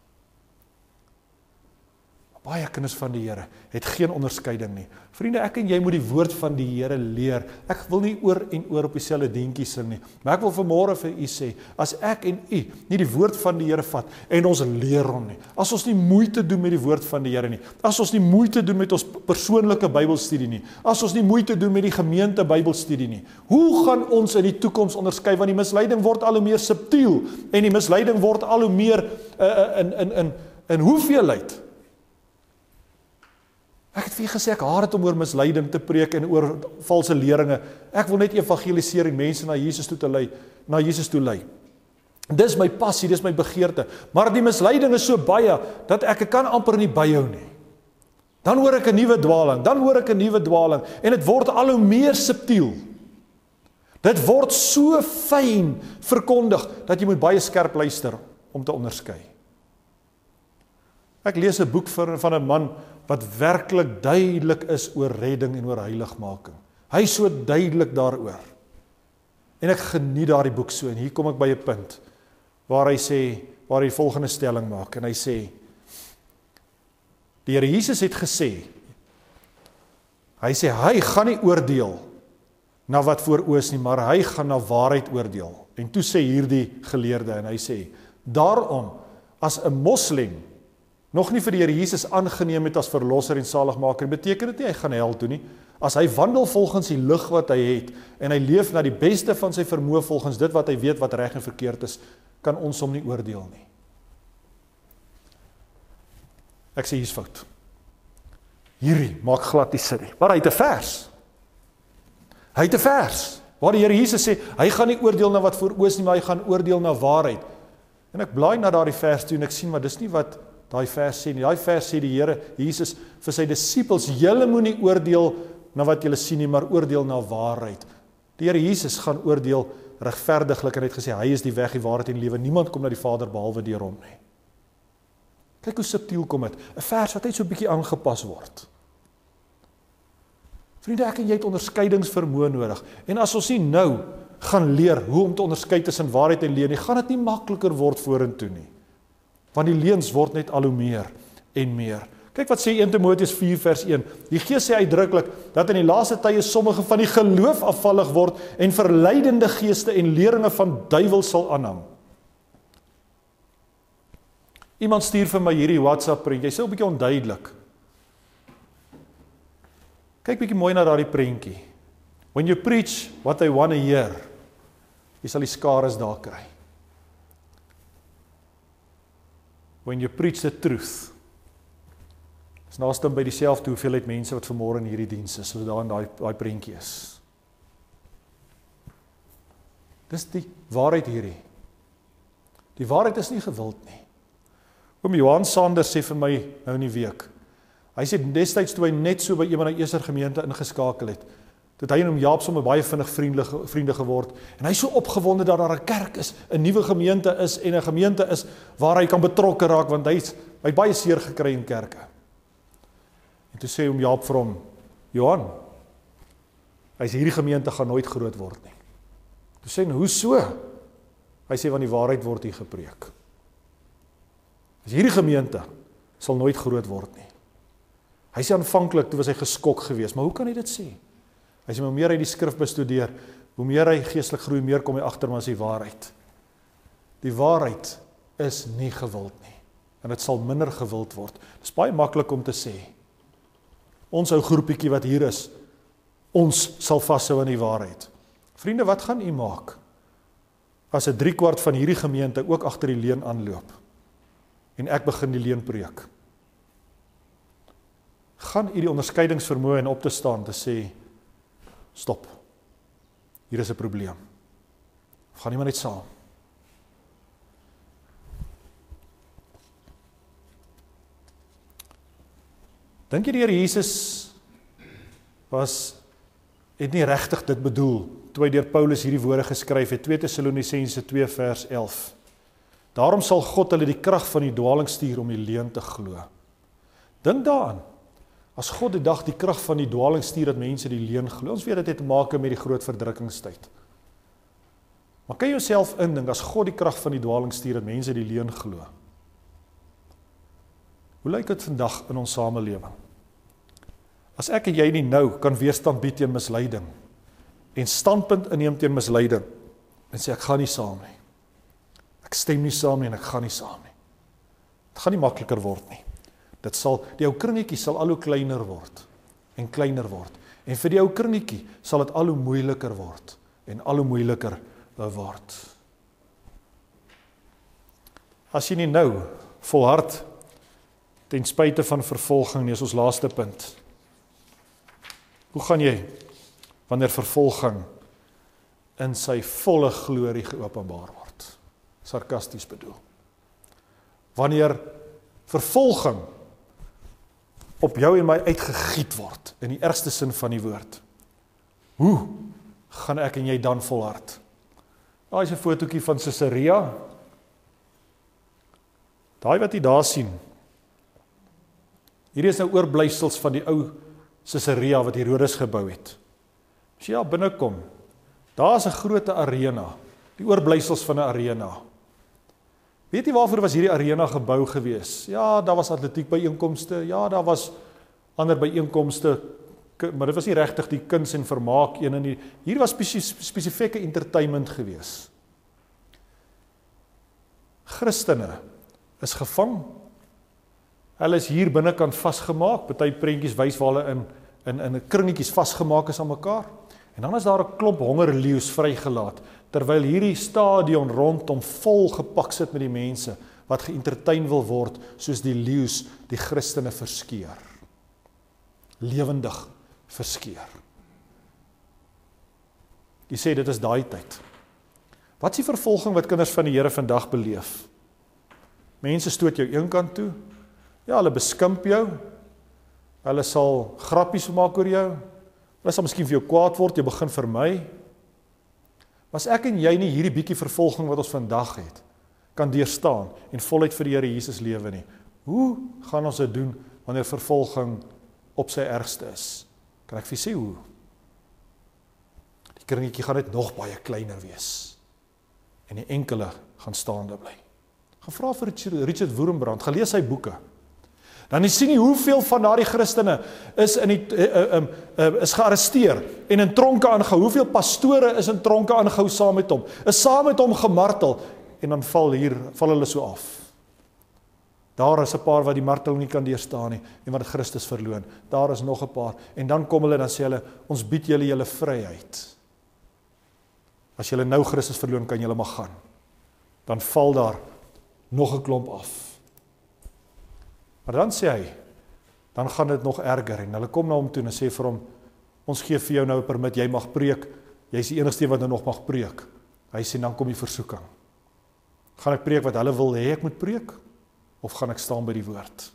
Baie kinders van die Here het geen onderskeiding nie. Vriende, ek en jy moet die woord van die Here leer. Ek wil nie oor en oor op dieselfde dingetjie sing nie, maar ek wil vanmôre vir u sê, as ek en u nie die woord van die Here vat en ons leer hom nie, as ons nie moeite doen met die woord van die Here nie, as ons nie moeite doen met ons persoonlike Bybelstudie nie, as ons nie moeite doen met die gemeente Bybelstudie nie, hoe gaan ons in die toekoms onderskei? Want die misleiding word al hoe meer subtiel en die misleiding word al hoe meer in hoeveelheid. Ek het vir gesê, ek haat dit om oor misleiding te preek en oor valse leringe. Ek wil net evangeliseer en mense na Jesus toe lei. Dis my passie, dis my begeerte. Maar die misleiding is so baie, dat ek kan amper nie byhou nie. Dan hoor ek 'n nuwe dwaling, dan hoor ek 'n nuwe dwaling, en dit word al hoe meer subtiel. Dit word so fyn verkondig, dat jy moet baie skerp luister om te onderskei. Ek lees 'n boek van 'n man, wat werklik duidelik is oor redding en oor heiligmaking. Hy is so duidelik daaroor. En ek geniet daardie boek so, en hier kom ek by 'n punt, waar hy die volgende stelling maak, en hy sê, die Here Jesus het gesê, hy gaan nie oordeel na wat vooroos nie, maar hy gaan na waarheid oordeel. En toe sê hierdie geleerde, en hy sê, daarom, as 'n moslim nog nie vir die Here Jesus aangeneem het as verlosser en saligmaker, beteken dit nie hy gaan hel toe nie. As hy wandel volgens die lig wat hy het, en hy leef na die beste van sy vermoë volgens dit wat hy weet wat reg en verkeerd is, kan ons hom nie oordeel nie. Ek sê hier's fout. Hierdie maak glad nie sin nie. Maar hy het 'n vers. Hy het 'n vers waar die Here Jesus sê, hy gaan nie oordeel na wat vooroos nie, maar hy gaan oordeel na waarheid. En ek blaai na daardie vers toe en ek sien, maar dis nie wat daai vers sê nie. Daai vers sê die Here Jesus vir sy disippels, julle moenie oordeel na wat julle sien nie, maar oordeel na waarheid. Die Here Jesus gaan oordeel regverdiglik, en hy het gesê, hy is die weg, die waarheid en die lewe. Niemand kom na die Vader behalwe deur hom nie. Kyk hoe subtiel kom dit. 'n Vers wat net so 'n bietjie aangepas word. Vriende, ek en jy het onderskeidingsvermoë nodig. En as ons nie nou gaan leer hoe om te onderskei tussen waarheid en leuen nie, gaan dit nie makliker word vorentoe nie. Want die leuns word net al hoe meer en meer. Kyk wat sê 1 Timoteus 4 vers 1. Die Gees sê uitdruklik dat in die laaste tye sommige van die geloof afvallig word en verleidende geeste en leringe van duiwels sal aanhang. Iemand stuur vir my hierdie WhatsApp prentjie. Hy sê 'n bietjie onduidelik. Kyk bietjie mooi na daardie prentjie. When you preach what they want to hear, jy sal die skares daar kry. When you preach the truth, is naaste by dieselfde hoeveelheid mense wat vanmôre in hierdie diens is, soos daar in daai prentjie is. Dis die waarheid hierdie. Die waarheid is nie gewild nie. Oom Johan Sanders sê vir my nou in die week, hy sê destyds toe hy net so by een van die Eser gemeente ingeskakel het, het hy en oom Jaap sommer baie vinnig vriende geword, en hy is so opgewonde dat daar 'n kerk is, 'n nuwe gemeente is, en 'n gemeente is, waar hy kan betrokke raak, want hy het baie seer gekry in kerke. En toe sê oom Jaap vir hom, Johan, hy sê hierdie gemeente gaan nooit groot word nie. Toe sê hy, hoe so? Hy sê, want die waarheid word hier gepreek. Dus hierdie gemeente sal nooit groot word nie. Hy sê aanvanklik, toe was hy geskok geweest, maar hoe kan hy dit sê? Hy sê, hoe meer hy die skrif bestudeer, hoe meer hy geestelik groei, meer kom hy agter, maar is die waarheid. Die waarheid is nie gewild nie, en dit sal minder gewild word. Dit is baie maklik om te sê, ons ou groepietjie wat hier is, ons sal vashou aan die waarheid. Vriende, wat gaan u maak, as 'n 3/4 van hierdie gemeente ook agter die leuen aanloop, en ek begin die leuen preek? Gaan u die onderskeidingsvermoë en op te staan te sê, stop, hier is 'n probleem. Of gaan iemand net saam? Dink jy die Here Jesus het nie regtig dit bedoel, toe hy deur Paulus hierdie woorde geskryf het, 2 Tessalonisense 2 vers 11. Daarom sal God hulle die krag van die dwaling stuur om die leuen te glo. Dink daaraan, as God die dag die krag van die dwaling stuur dat mense die leuen glo, ons weet dit het te maak met die groot verdrukkingstyd. Maar kan jy jouself indink, as God die krag van die dwaling stuur dat mense die leuen glo? Hoe lyk dit vandag in ons samelewing? As ek en jy nie nou kan weerstand bied teen misleiding, en standpunt inneem teen misleiding, en sê ek gaan nie saam nie. Ek stem nie saam nie en ek gaan nie saam nie. Dit gaan nie makliker word nie. Die ou kringetjie sal al hoe kleiner word, en kleiner word. En vir die ou kringetjie sal dit al hoe moeiliker word, en al hoe moeiliker word. As jy nie nou volhard, ten spyte van vervolging, nie, is ons laaste punt. Hoe gaan jy, wanneer vervolging in sy volle glorie geopenbaar word? Sarkasties bedoel. Wanneer vervolging op jou en my uitgegiet word, in die ergste sin van die woord. Hoe gaan ek en jy dan volhard? Daar is 'n fotootjie van Caesarea. Daai wat jy daar sien. Hierdie is nou oorblyfsels van die ou Caesarea wat Herodes gebou het. As jy daar binnekom, daar is 'n groot arena, die oorblyfsels van 'n arena. Weet jy waarvoor was hierdie arena gebou gewees? Ja, daar was atletiek byeenkomste, ja, daar was ander byeenkomste, maar dit was nie regtig die kuns en vermaak een en nie. Hier was spesifieke entertainment gewees. Christene is gevang. Hulle is hier binnekant vasgemaak, party prentjies wys waar hulle in kringetjies vasgemaak is aan mekaar. En dan is daar 'n klomp hongerleeu's vrygelaat, terwyl hierdie stadion rondom vol gepak sit met die mense wat geëntertain wil word, soos die leeu's die Christene verskeer. Lewendig verskeer. Jy sê dit is daai tyd. Wat is die vervolging wat kinders van die Here vandag beleef? Mense stoot jou een kant toe, ja, hulle beskimp jou, hulle sal grappies maak oor jou, hulle sal miskien vir jou kwaad word, jy begin vermy. Was ek en jy nie hierdie bietjie vervolging wat ons vandag het, kan deurstaan en voluit vir die Here Jesus lewe nie? Hoe gaan ons dit doen wanneer vervolging op sy ergste is? Kan ek vir sê hoe? Die kringetjie gaan net nog baie kleiner wees. En die enkele gaan staande bly. Gevra vir Richard Wurmbrand, gelees sy boeke. Dan sien jy hoeveel van daardie Christene is is gearresteer en in tronke aangehou. Hoeveel pastore is in tronke aangehou saam met hom? Is saam met hom gemartel en dan val hulle so af. Daar is 'n paar wat die marteling nie kan deurstaan nie en wat Christus verloon. Daar is nog 'n paar en dan kom hulle dan sê hulle, ons bied julle vryheid. As julle nou Christus verloon, kan julle maar gaan. Dan val daar nog 'n klomp af. Maar dan sê hy, dan gaan dit nog erger en hulle kom na hom toe en sê vir hom, ons gee vir jou nou 'n permit, jy mag preek, jy is die enigste wat nou nog mag preek. Hy sê, dan kom die versoeking. Gaan ek preek wat hulle wil hê ek moet preek, of gaan ek staan by die woord?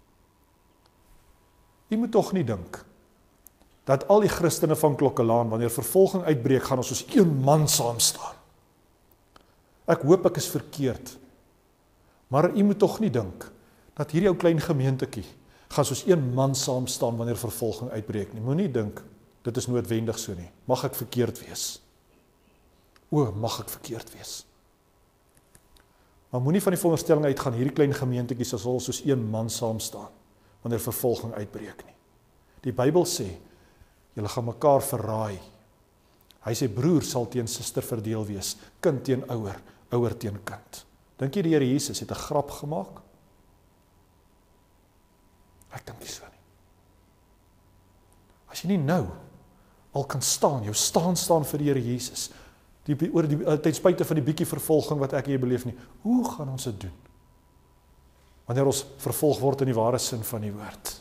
Jy moet tog nie dink, dat al die Christene van Klokkelaan, wanneer vervolging uitbreek, gaan ons soos een man saam staan. Ek hoop ek is verkeerd, maar jy moet tog nie dink, dat hierdie ou klein gemeentetjie gaan soos een man saam staan wanneer vervolging uitbreek nie. Moenie dink, dit is noodwendig so nie. Mag ek verkeerd wees? Mag ek verkeerd wees? Maar moenie van die veronderstelling uitgaan, hierdie klein gemeentetjies sal soos een man saam staan wanneer vervolging uitbreek nie. Die Bybel sê, julle gaan mekaar verraai. Hy sê, broer sal teen suster verdeel wees, kind teen ouer, ouer teen kind. Dink jy die Here Jesus het 'n grap gemaak? Ek dink nie so nie. As jy nie nou al kan staan, jou staan vir die Here Jesus, ten spyte van die bietjie vervolging wat ek en jy beleef nie, hoe gaan ons dit doen? Wanneer ons vervolg word in die ware sin van die woord.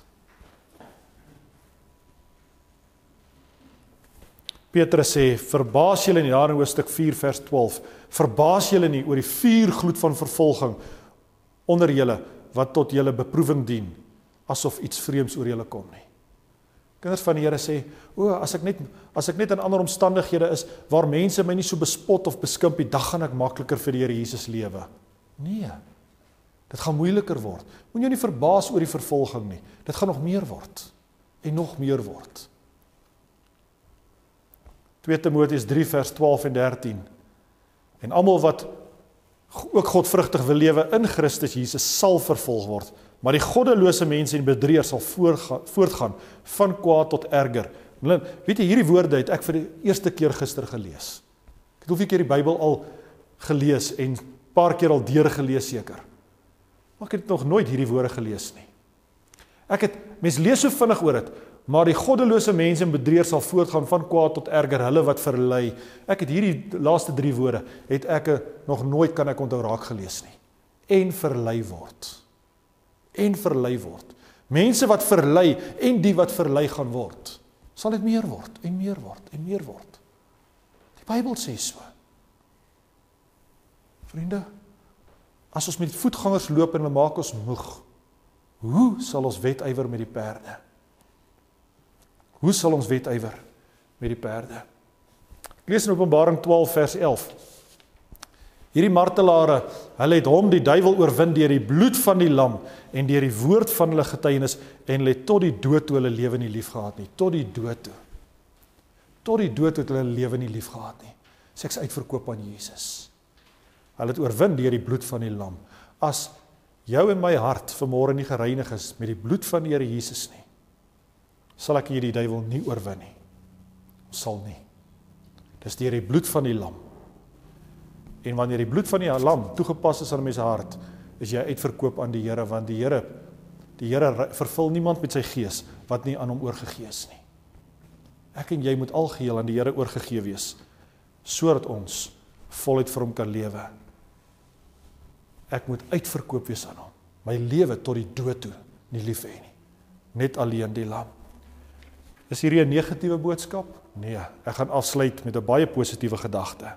Petrus sê, verbaas julle nie, daar in hoofstuk 4 vers 12, verbaas julle nie oor die vuurgloed van vervolging onder julle, wat tot julle beproewing dien, asof iets vreemds oor julle kom nie. Kinders van die Here sê, as ek net in ander omstandighede is, waar mense my nie so bespot of beskimp nie, dan gaan ek makliker vir die Here Jesus lewe. Nee, dit gaan moeiliker word. Moet jou nie verbaas oor die vervolging nie, dit gaan nog meer word, en nog meer word. 2 Timoteus 3 vers 12 en 13, en almal wat ook godvrugtig wil lewe in Christus Jesus sal vervolg word, maar die goddelose mense en bedrieërs sal voortgaan van kwaad tot erger. Weet jy, hierdie woorde het ek vir die eerste keer gister gelees. Ek het hoeveel keer die Bybel al gelees en paar keer al deurgelees seker. Maar ek het nog nooit hierdie woorde gelees nie. Mens lees so vinnig oor dit, maar die goddelose mense en bedrieërs sal voortgaan van kwaad tot erger, hulle wat verlei. Ek het hierdie laaste 3 woorde, het ek nog nooit kan ek onthou raak gelees nie. En verlei word. En verlei word. Mense wat verlei en die wat verlei gaan word, sal dit meer word, en meer word, en meer word. Die Bybel sê so. Vriende, as ons met voetgangers loop en we maak ons moeg, Hoe sal ons wedywer met die perde? Hoe sal ons wedywer met die perde? Ek lees in Openbaring 12 vers 11. Hierdie martelare, hulle het hom, die duiwel, oorwin deur die bloed van die lam en deur die woord van hulle getuienis en hulle het tot die dood toe hulle lewe nie lief gehad nie. Tot die dood toe. Tot die dood toe het hulle lewe nie lief gehad nie. Sê ek's uitverkoop aan Jesus. Hulle het oorwin deur die bloed van die lam. As jou en my hart vanmôre nie gereinig is met die bloed van die Here Jesus nie, sal ek hierdie duiwel nie oorwin nie. Sal nie. Dis deur die bloed van die lam. En wanneer die bloed van die lam toegepas is aan 'n mens se hart, is jy uitverkoop aan die Here, want die Here vervul niemand met sy gees wat nie aan hom oorgegee is nie. Ek en jy moet algeheel aan die Here oorgegee wees, sodat ons voluit vir hom kan lewe. Ek moet uitverkoop wees aan hom. My lewe tot die dood toe nie lief hê nie. Net alleen die lam. Is hierdie 'n negatiewe boodskap? Nee, ek gaan afsluit met 'n baie positiewe gedagte.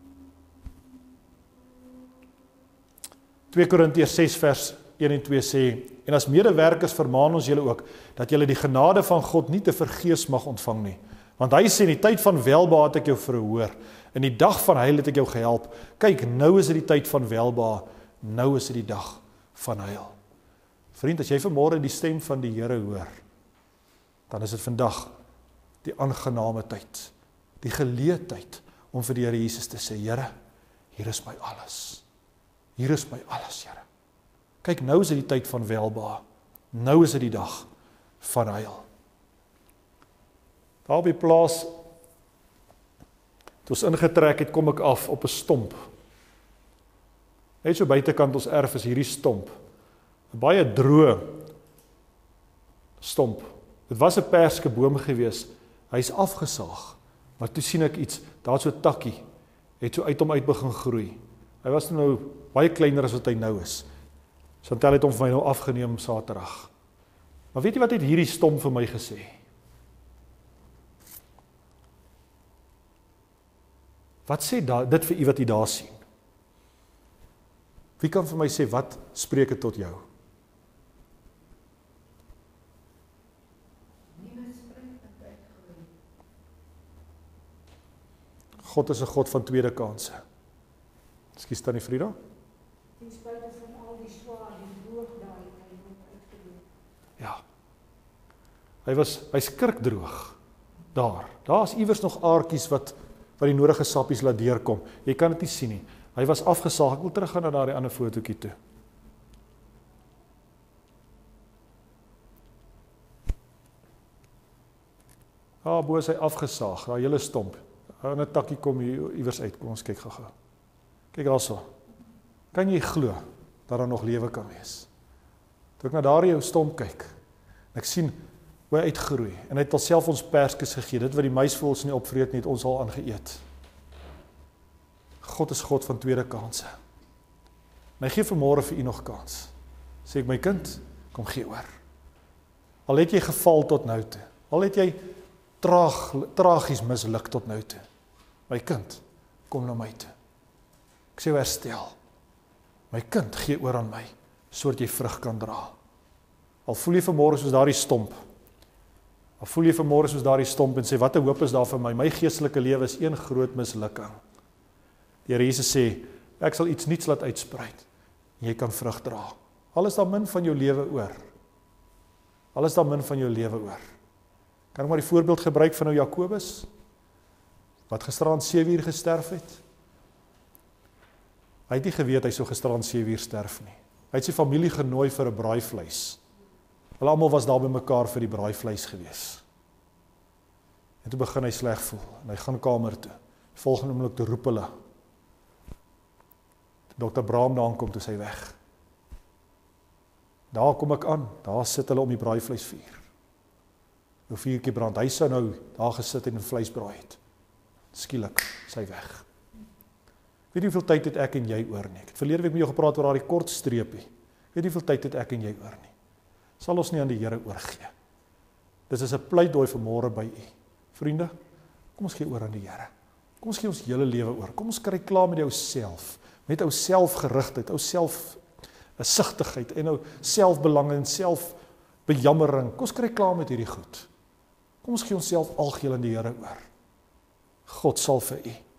2 Korintiërs 6 vers 1 en 2 sê, en as medewerkers vermaan ons julle ook, dat julle die genade van God nie te vergeefs mag ontvang nie. Want hy sê, in die tyd van welbehae het ek jou verhoor, in die dag van heil het ek jou gehelp. Kyk, nou is dit die tyd van welbehae, nou is dit die dag van heil. Vriend, as jy vanmôre die stem van die Here hoor, dan is dit vandag die aangename tyd, die geleentheid om vir die Here Jesus te sê, Here, hier is my alles. Hier is my alles, Here. Kyk, nou is dit die tyd van welbehae. Nou is dit die dag van heil. Daar op die plaas, toe ons ingetrek het, kom ek af op 'n stomp. Net so buitekant ons erf is hierdie stomp. 'n Baie droë stomp. Dit was 'n perske boom gewees. Hy's afgesaag. Maar toe sien ek iets, daar's so 'n takkie, het so uit hom uit begin groei. Hy was nou baie kleiner as wat hy nou is. Chantal het hom vir my nou afgeneem Saterdag. Maar weet jy wat het hierdie stomp vir my gesê? Wat sê dit vir u wat u daar sien? Wie kan vir my sê, wat spreek dit tot jou? God is 'n God van tweede kanse. Ekskuus tannie Frida? Ten spyte van al die swaar en droog daai het hy nog uitgeloop. Ja. Hy's kurkdroog. Daar's iewers nog aartjies wat die nodige sappies laat deurkom. Jy kan dit nie sien nie. Hy was afgesaag. Ek wil teruggaan na daardie ander fotootjie toe. Bo is hy afgesaag. Daai hele stomp. 'n Ander takkie kom hier iewers uit. Kom ons kyk gou-gou. Kyk daarso. Kan jy glo dat daar nog lewe kan wees? Toe ek na daardie stomp kyk, en ek sien hoe hy uitgroei, en hy het alself ons perskes gegee, dit wat die muisvoëls nie opvreet nie, het ons al aangeëet. God is God van tweede kanse. En hy gee vanmôre vir u nog kans. Sê ek, my kind, kom gee oor. Al het jy geval tot nou toe, al het jy tragies misluk tot nou toe, my kind, kom na my toe. Ek sê herstel. My kind, gee oor aan my, sodat jy vrug kan dra. Al voel jy vanmôre soos daardie stomp. Al voel jy vanmôre soos daardie stomp en sê, wat 'n hoop is daar vir my? My geestelike lewe is een groot mislukking. Die Here Jesus sê, ek sal iets nuuts laat uitspruit. En jy kan vrug dra. Al is daar min van jou lewe oor. Al is daar min van jou lewe oor. Kan ek maar die voorbeeld gebruik van nou Jakobus, wat gisteraan 7 uur gesterf het? Hy het nie geweet hy sou gisteraan 7 uur sterf nie. Hy het sy familie genooi vir 'n braaivleis. Hulle almal was daar by mekaar vir die braaivleis gewees. En toe begin hy sleg voel, en hy gaan kamer toe. Volgende oomblik te roep hulle. Dr. Braam daar kom, toe sy weg. Daar kom ek aan, daar sit hulle om die braaivleisvuur. Nou vuurtjie brand, hy sou nou daar gesit en 'n vleisbraai het. Skielik, sy weg. Weet jy hoeveel tyd het ek en jy oor nie? Ek het verlede week met jou gepraat oor daardie kort streepie. Weet jy hoeveel tyd het ek en jy oor nie? Sal ons nie aan die Here oorgee. Dis is 'n pleitdooi vanmôre by u. Vriende, kom ons gee oor aan die Here. Kom ons gee ons hele lewe oor. Kom ons kry klaar met jou self. Met ou selfgerigtheid, ou self 'n sigtigheid en nou selfbelang en selfbejammering. Kom ons kry klaar met hierdie goed. Kom ons gee onsself algeheel aan die Here oor. God sal vir u